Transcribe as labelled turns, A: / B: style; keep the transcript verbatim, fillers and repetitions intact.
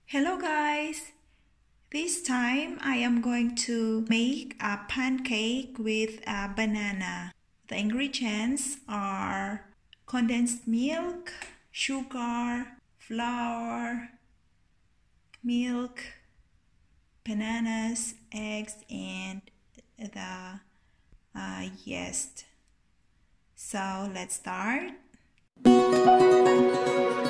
A: Hello guys! This time I am going to make a pancake with a banana. The ingredients are condensed milk, sugar, flour, milk, bananas, eggs, and the uh, yeast. So let's start.